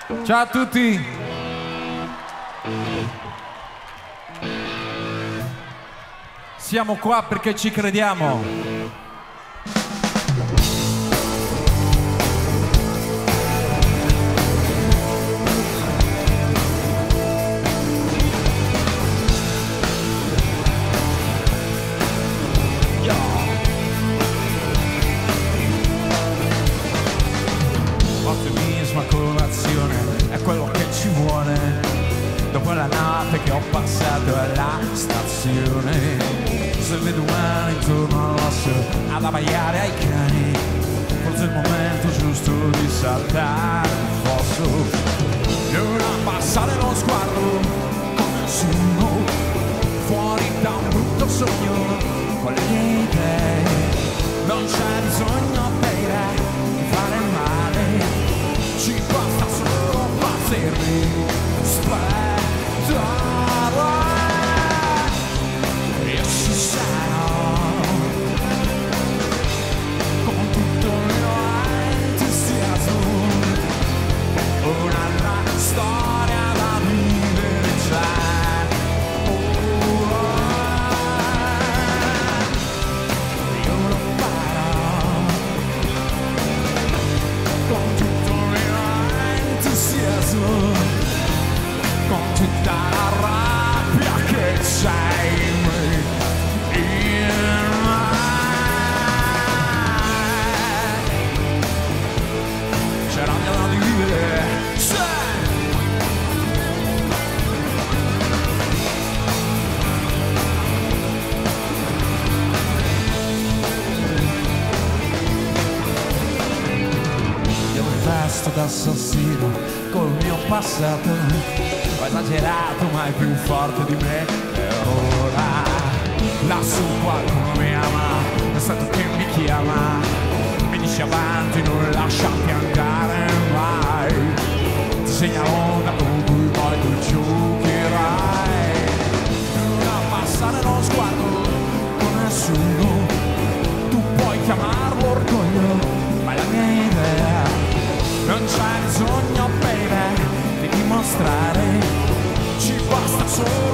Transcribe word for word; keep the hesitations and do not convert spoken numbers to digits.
Ciao a tutti. Siamo qua perché ci crediamo. Ottimismo a colazione è quello che ci vuole dopo la notte che ho passato alla stazione. Se vedo umano intorno all'osso ad abbaiare ai cani, forse è il momento giusto di saltare il fosso. Non abbassare lo sguardo con nessuno, fuori da un brutto sogno con le mie idee. Non c'è bisogno baby di fare male, ci basta solo bastermi aspettare. E ci sarò con tutto il mio entusiasmo, un'altra storia da vivere già. Con tutta la rabbia che c'è in me, in me. C'è rabbia da vivere, c'è. Io mi vesto da assassino col mio passato, ho esagerato ma è più forte di me. E ora lassù qualcuno mi ama, è stato che mi chiama, mi dice avanti, non lasciarti andare mai, ti segna l'onda con cui poi tu giocherai. Non abbassare lo sguardo con nessuno, tu puoi chiamarlo orgoglio, ma è la mia idea. Non c'è bisogno baby di dimostrare, ci basta solo